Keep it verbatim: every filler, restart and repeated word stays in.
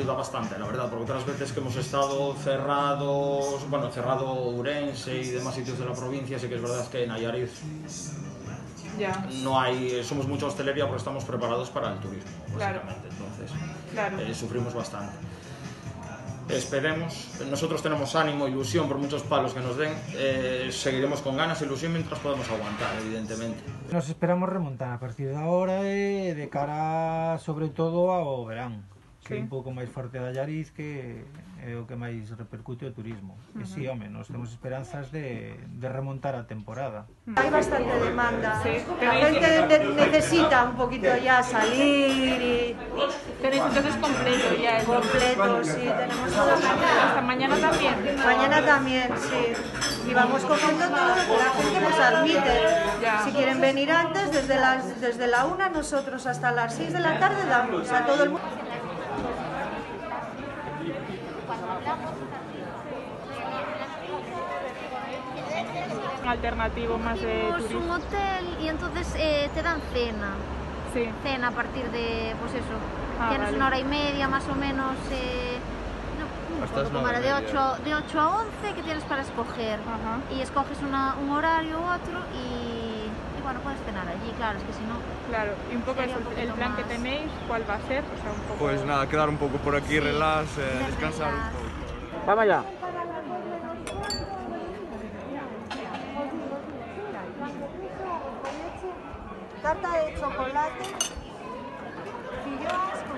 ayuda bastante, la verdad, porque otras veces que hemos estado cerrados, bueno, cerrado Ourense y demás sitios de la provincia, sí que es verdad que en Nayarit ya. no hay, somos mucha hostelería porque estamos preparados para el turismo, básicamente, claro. entonces claro. eh, sufrimos bastante. Esperemos, nosotros tenemos ánimo, ilusión por muchos palos que nos den, eh, seguiremos con ganas e ilusión mientras podamos aguantar, evidentemente. Nos esperamos remontar a partir de ahora e de cara sobre todo ao verán, que é un pouco máis forte da Allariz, que é o que máis repercute o turismo. Uh -huh. E si, home, nos temos esperanzas de, de remontar a temporada. Hay bastante demanda, sí. La gente ne necesita un poquito ya salir y... Tenéis entonces completo ya. El... Completo, sí, tenemos toda mañana. ¿Hasta mañana también? Mañana también, sí. Y vamos cogiendo todo lo que la gente nos admite. Ya. Si quieren venir antes, desde, las, desde la una, nosotros hasta las seis de la tarde damos a todo el mundo. Alternativo más de pues turismo. Un hotel y entonces eh, te dan cena. Sí. Cena a partir de, pues eso, ah, tienes vale. una hora y media más o menos, eh, no, no como era, de ocho a once que tienes para escoger. Ajá. Y escoges una, un horario u otro y, y bueno, puedes cenar allí, claro, es que si no... Claro, y un poco eso, un el plan más. que tenéis, ¿cuál va a ser? O sea, un poco... Pues nada, quedar un poco por aquí, sí. relax, eh, descansar relax. un poco. Vamos allá. Tarta de chocolate, filloas